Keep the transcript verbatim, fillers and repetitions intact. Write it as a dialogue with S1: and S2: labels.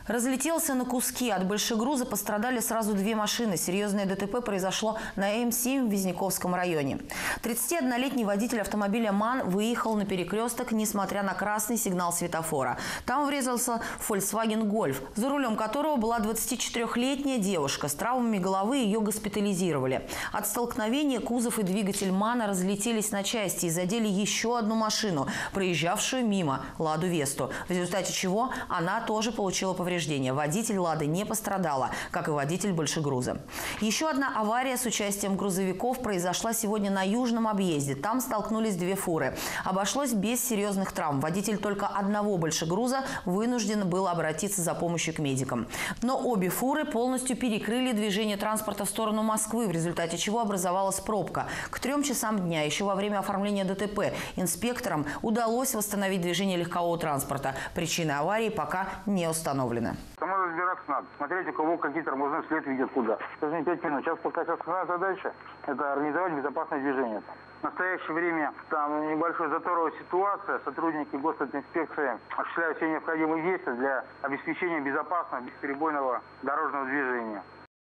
S1: Разлетелся на куски. От большегруза пострадали сразу две машины. Серьезное ДТП произошло на М семь в Визняковском районе. тридцатиоднолетний водитель автомобиля «МАН» выехал на перекресток, несмотря на красный сигнал светофора. Там врезался Volkswagen Golf, за рулем которого была двадцатичетырёхлетняя девушка. С травмами головы ее госпитализировали. От столкновения кузов и двигатель «МАНа» разлетелись на части и задели еще одну машину, проезжавшую мимо – «Ладу Весту», в результате чего она тоже получила повреждения. Водитель «Лады» не пострадала, как и водитель большегруза. Еще одна авария с участием грузовиков произошла сегодня на Южном объезде. Там столкнулись две фуры. Обошлось без серьезных травм. Водитель только одного большегруза вынужден был обратиться за помощью к медикам. Но обе фуры полностью перекрыли движение транспорта в сторону Москвы, в результате чего образовалась пробка. К трем часам дня, еще во время оформления ДТП, инспекторам удалось восстановить движение легкового транспорта. Причины аварии пока не установлены.
S2: Самой разбираться надо. Смотреть, у кого какие тормозные след видят куда. Даже не пять минут. Сейчас пока сейчас основная задача – это организовать безопасное движение. В настоящее время там небольшая заторовая ситуация. Сотрудники госинспекции осуществляют все необходимые действия для обеспечения безопасного, бесперебойного дорожного движения.